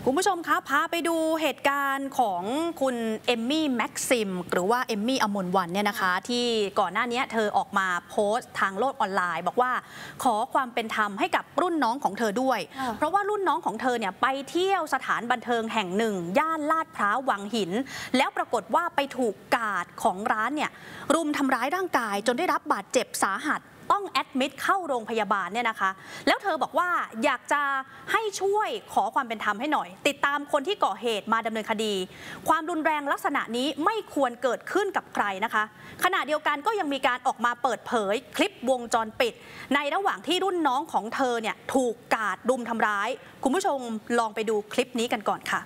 คุณผู้ชมคะพาไปดูเหตุการณ์ของคุณเอมมี่แม็กซิมหรือว่าเอมมี่อมรวรรณเนี่ยนะคะที่ก่อนหน้านี้เธอออกมาโพสต์ทางโลกออนไลน์บอกว่าขอความเป็นธรรมให้กับรุ่นน้องของเธอด้วยเพราะว่ารุ่นน้องของเธอเนี่ยไปเที่ยวสถานบันเทิงแห่งหนึ่งย่านลาดพร้าววังหินแล้วปรากฏว่าไปถูกกาดของร้านเนี่ยรุมทำร้ายร่างกายจนได้รับบาดเจ็บสาหัสต้องแอดมิดเข้าโรงพยาบาลเนี่ยนะคะแล้วเธอบอกว่าอยากจะให้ช่วยขอความเป็นธรรมให้หน่อยติดตามคนที่ก่อเหตุมาดำเนินคดีความรุนแรงลักษณะนี้ไม่ควรเกิดขึ้นกับใครนะคะขณะเดียวกันก็ยังมีการออกมาเปิดเผยคลิปวงจรปิดในระหว่างที่รุ่นน้องของเธอเนี่ยถูกกาดรุมทำร้ายคุณผู้ชมลองไปดูคลิปนี้กันก่อนค่ะ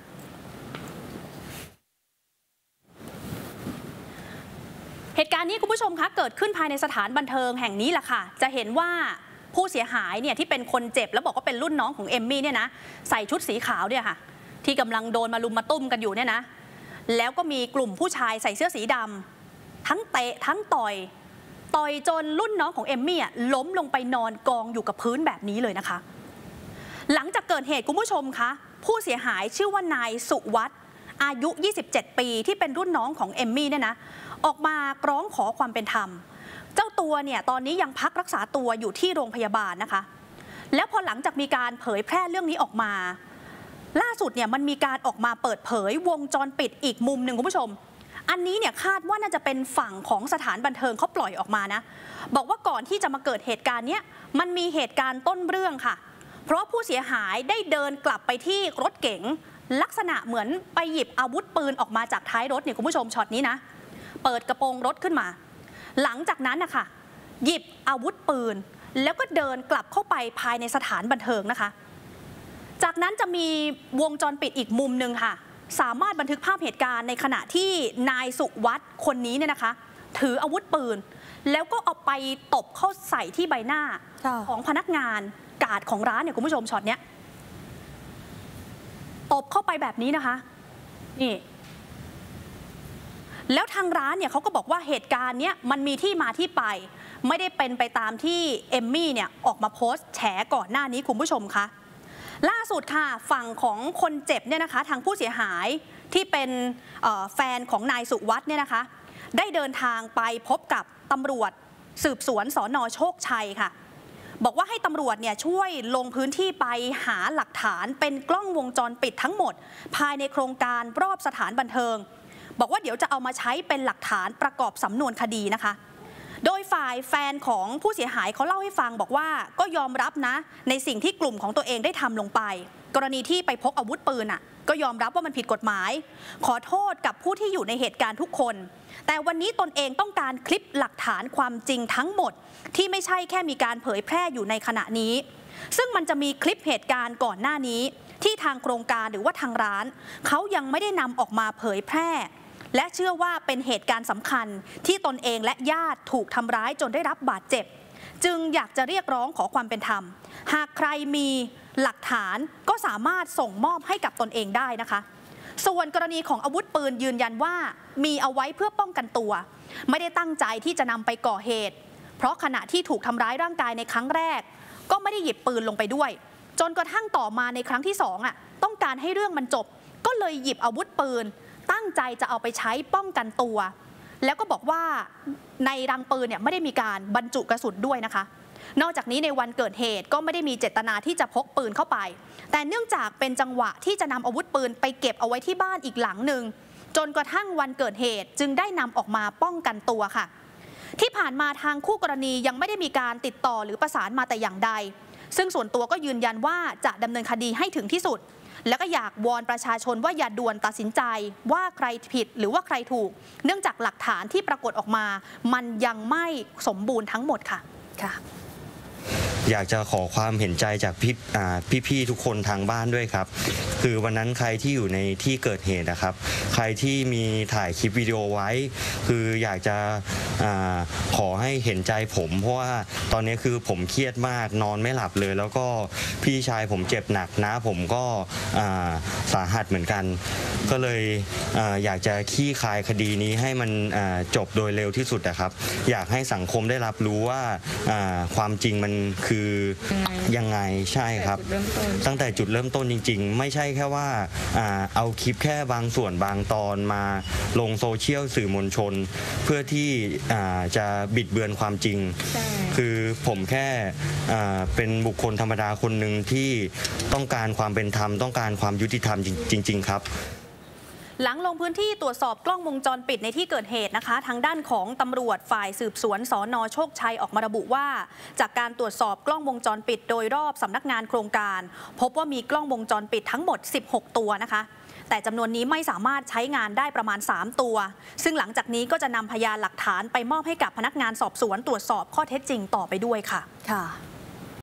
เหตุการณ์นี้คุณผู้ชมคะเกิดขึ้นภายในสถานบันเทิงแห่งนี้แหละค่ะจะเห็นว่าผู้เสียหายเนี่ยที่เป็นคนเจ็บแล้วบอกว่าเป็นรุ่นน้องของเอมมี่เนี่ยนะใส่ชุดสีขาวเนี่ยค่ะที่กำลังโดนมาลุมมาตุ้มกันอยู่เนี่ยนะแล้วก็มีกลุ่มผู้ชายใส่เสื้อสีดำทั้งเตะทั้งต่อยจนรุ่นน้องของเอมมี่ล้มลงไปนอนกองอยู่กับพื้นแบบนี้เลยนะคะหลังจากเกิดเหตุคุณผู้ชมคะผู้เสียหายชื่อว่านายสุวัฒน์อายุ27ปีที่เป็นรุ่นน้องของเอมมี่เนี่ยนะออกมาร้องขอความเป็นธรรมเจ้าตัวเนี่ยตอนนี้ยังพักรักษาตัวอยู่ที่โรงพยาบาลนะคะแล้วพอหลังจากมีการเผยแพร่เรื่องนี้ออกมาล่าสุดเนี่ยมันมีการออกมาเปิดเผยวงจรปิดอีกมุมหนึ่งคุณผู้ชมอันนี้เนี่ยคาดว่าน่าจะเป็นฝั่งของสถานบันเทิงเขาปล่อยออกมานะบอกว่าก่อนที่จะมาเกิดเหตุการณ์เนี้ยมันมีเหตุการณ์ต้นเรื่องค่ะเพราะผู้เสียหายได้เดินกลับไปที่รถเก๋งลักษณะเหมือนไปหยิบอาวุธปืนออกมาจากท้ายรถเนี่ยคุณผู้ชมช็อตนี้นะเปิดกระโปรงรถขึ้นมาหลังจากนั้นนะคะหยิบอาวุธปืนแล้วก็เดินกลับเข้าไปภายในสถานบันเทิงนะคะจากนั้นจะมีวงจรปิดอีกมุมหนึ่งค่ะสามารถบันทึกภาพเหตุการณ์ในขณะที่นายสุวัฒน์คนนี้เนี่ยนะคะถืออาวุธปืนแล้วก็เอาไปตบเข้าใส่ที่ใบหน้าของพนักงานกาดของร้านเนี่ยคุณผู้ชมช็อตเนี้ยตบเข้าไปแบบนี้นะคะนี่แล้วทางร้านเนี่ยเขาก็บอกว่าเหตุการณ์เนี้ยมันมีที่มาที่ไปไม่ได้เป็นไปตามที่เอมมี่เนี่ยออกมาโพสต์แฉก่อนหน้านี้คุณผู้ชมคะล่าสุดค่ะฝั่งของคนเจ็บเนี่ยนะคะทางผู้เสียหายที่เป็นแฟนของนายสุวัฒน์เนี่ยนะคะได้เดินทางไปพบกับตำรวจสืบสวนสน.โชคชัยค่ะบอกว่าให้ตำรวจเนี่ยช่วยลงพื้นที่ไปหาหลักฐานเป็นกล้องวงจรปิดทั้งหมดภายในโครงการรอบสถานบันเทิงบอกว่าเดี๋ยวจะเอามาใช้เป็นหลักฐานประกอบสำนวนคดีนะคะโดยฝ่ายแฟนของผู้เสียหายเขาเล่าให้ฟังบอกว่าก็ยอมรับนะในสิ่งที่กลุ่มของตัวเองได้ทำลงไปกรณีที่ไปพกอาวุธปืนก็ยอมรับว่ามันผิดกฎหมายขอโทษกับผู้ที่อยู่ในเหตุการณ์ทุกคนแต่วันนี้ตนเองต้องการคลิปหลักฐานความจริงทั้งหมดที่ไม่ใช่แค่มีการเผยแพร่อยู่ในขณะนี้ซึ่งมันจะมีคลิปเหตุการณ์ก่อนหน้านี้ที่ทางโครงการหรือว่าทางร้านเขายังไม่ได้นำออกมาเผยแพร่และเชื่อว่าเป็นเหตุการณ์สำคัญที่ตนเองและญาติถูกทำร้ายจนได้รับบาดเจ็บจึงอยากจะเรียกร้องขอความเป็นธรรมหากใครมีหลักฐานก็สามารถส่งมอบให้กับตนเองได้นะคะส่วนกรณีของอาวุธปืนยืนยันว่ามีเอาไว้เพื่อป้องกันตัวไม่ได้ตั้งใจที่จะนำไปก่อเหตุเพราะขณะที่ถูกทำร้ายร่างกายในครั้งแรกก็ไม่ได้หยิบปืนลงไปด้วยจนกระทั่งต่อมาในครั้งที่2ต้องการให้เรื่องมันจบก็เลยหยิบอาวุธปืนตั้งใจจะเอาไปใช้ป้องกันตัวแล้วก็บอกว่าในรังปืนเนี่ยไม่ได้มีการบรรจุกระสุนด้วยนะคะนอกจากนี้ในวันเกิดเหตุก็ไม่ได้มีเจตนาที่จะพกปืนเข้าไปแต่เนื่องจากเป็นจังหวะที่จะนำอาวุธปืนไปเก็บเอาไว้ที่บ้านอีกหลังหนึ่งจนกระทั่งวันเกิดเหตุจึงได้นำออกมาป้องกันตัวค่ะที่ผ่านมาทางคู่กรณียังไม่ได้มีการติดต่อหรือประสานมาแต่อย่างใดซึ่งส่วนตัวก็ยืนยันว่าจะดำเนินคดีให้ถึงที่สุดแล้วก็อยากวอนประชาชนว่าอย่าด่วนตัดสินใจว่าใครผิดหรือว่าใครถูกเนื่องจากหลักฐานที่ปรากฏออกมามันยังไม่สมบูรณ์ทั้งหมดค่ะอยากจะขอความเห็นใจจากพี่ๆทุกคนทางบ้านด้วยครับคือวันนั้นใครที่อยู่ในที่เกิดเหตุนะครับใครที่มีถ่ายคลิปวิดีโอไว้คืออยากจะขอให้เห็นใจผมเพราะว่าตอนนี้คือผมเครียดมากนอนไม่หลับเลยแล้วก็พี่ชายผมเจ็บหนักนะผมก็สาหัสเหมือนกันก็เลยอยากจะคลี่คลายคดีนี้ให้มันจบโดยเร็วที่สุดนะครับอยากให้สังคมได้รับรู้ว่าความจริงมันคือคือยังไงใช่ครับตั้งแต่จุดเริ่มต้นจริงๆไม่ใช่แค่ว่าเอาคลิปแค่บางส่วนบางตอนมาลงโซเชียลสื่อมวลชนเพื่อที่จะบิดเบือนความจริงคือผมแค่เป็นบุคคลธรรมดาคนหนึ่งที่ต้องการความเป็นธรรมต้องการความยุติธรรมจริงๆครับหลังลงพื้นที่ตรวจสอบกล้องวงจรปิดในที่เกิดเหตุนะคะทางด้านของตำรวจฝ่ายสืบสวนสน.โชคชัยออกมาระบุว่าจากการตรวจสอบกล้องวงจรปิดโดยรอบสำนักงานโครงการพบว่ามีกล้องวงจรปิดทั้งหมด16ตัวนะคะแต่จำนวนนี้ไม่สามารถใช้งานได้ประมาณ3ตัวซึ่งหลังจากนี้ก็จะนำพยานหลักฐานไปมอบให้กับพนักงานสอบสวนตรวจสอบข้อเท็จจริงต่อไปด้วยค่ะ